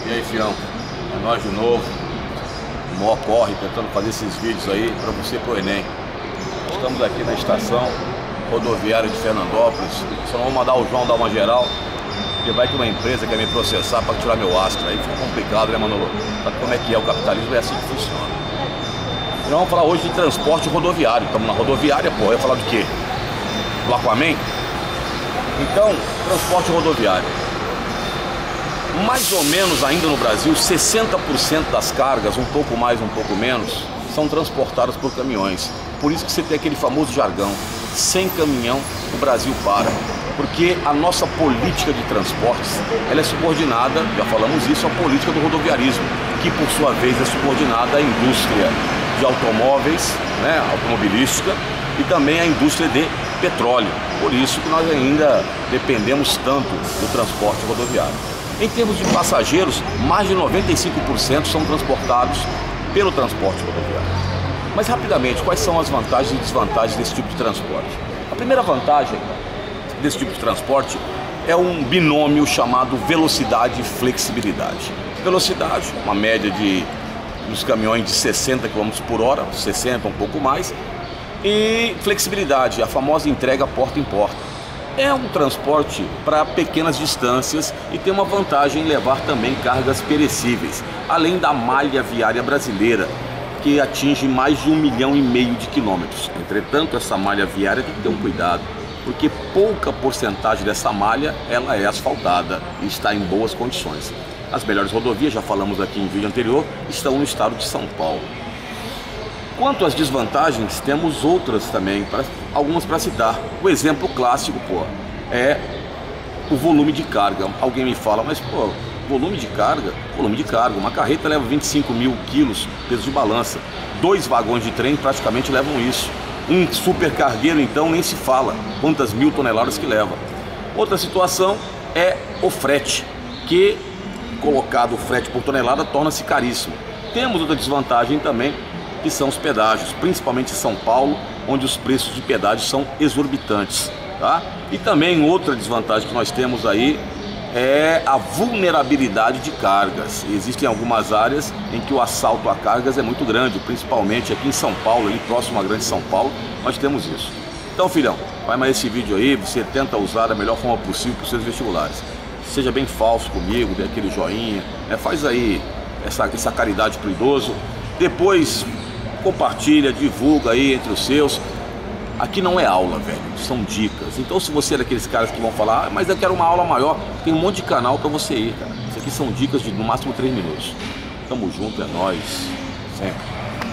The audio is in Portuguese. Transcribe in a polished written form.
E aí, fião, é nós de novo, o maior corre, tentando fazer esses vídeos aí para você pro Enem. Estamos aqui na estação rodoviária de Fernandópolis. Só não vou mandar o João dar uma geral, porque vai que uma empresa quer me processar para tirar meu astro. Aí fica complicado, né, Manolo? Sabe como é que é o capitalismo? É assim que funciona. Nós vamos falar hoje de transporte rodoviário. Estamos na rodoviária, pô. Eu ia falar do quê? Do Aquaman? Então, transporte rodoviário. Mais ou menos ainda no Brasil, 60% das cargas, um pouco mais, um pouco menos, são transportadas por caminhões. Por isso que você tem aquele famoso jargão: sem caminhão o Brasil para. Porque a nossa política de transportes, ela é subordinada, já falamos isso, à política do rodoviarismo, que por sua vez é subordinada à indústria de automóveis, né, automobilística, e também à indústria de petróleo. Por isso que nós ainda dependemos tanto do transporte rodoviário. Em termos de passageiros, mais de 95% são transportados pelo transporte rodoviário. Mas rapidamente, quais são as vantagens e desvantagens desse tipo de transporte? A primeira vantagem desse tipo de transporte é um binômio chamado velocidade e flexibilidade. Velocidade, uma média nos caminhões de 60 km por hora, 60, um pouco mais, e flexibilidade, a famosa entrega porta em porta. É um transporte para pequenas distâncias e tem uma vantagem em levar também cargas perecíveis, além da malha viária brasileira, que atinge mais de 1,5 milhão de quilômetros. Entretanto, essa malha viária tem que ter um cuidado, porque pouca porcentagem dessa malha ela é asfaltada e está em boas condições. As melhores rodovias, já falamos aqui em vídeo anterior, estão no estado de São Paulo. Quanto às desvantagens, temos outras também, algumas para citar. O exemplo clássico, é o volume de carga. Alguém me fala, mas volume de carga? Volume de carga. Uma carreta leva 25 mil quilos, peso de balança. 2 vagões de trem praticamente levam isso. Um supercargueiro, então, nem se fala quantas mil toneladas que leva. Outra situação é o frete, que, colocado o frete por tonelada, torna-se caríssimo. Temos outra desvantagem também, que são os pedágios, principalmente em São Paulo, onde os preços de pedágio são exorbitantes, tá? E também outra desvantagem que nós temos aí é a vulnerabilidade de cargas. Existem algumas áreas em que o assalto a cargas é muito grande, principalmente aqui em São Paulo, ali próximo à Grande São Paulo, nós temos isso. Então, filhão, vai mais esse vídeo aí, você tenta usar da melhor forma possível para os seus vestibulares. Seja bem falso comigo, dê aquele joinha, faz aí essa caridade pro idoso. Depois compartilha, divulga aí entre os seus. Aqui não é aula, velho, são dicas. Então, se você é daqueles caras que vão falar, mas eu quero uma aula maior, tem um monte de canal para você ir, cara. Isso aqui são dicas de no máximo 3 minutos. Tamo junto, é nóis, sempre.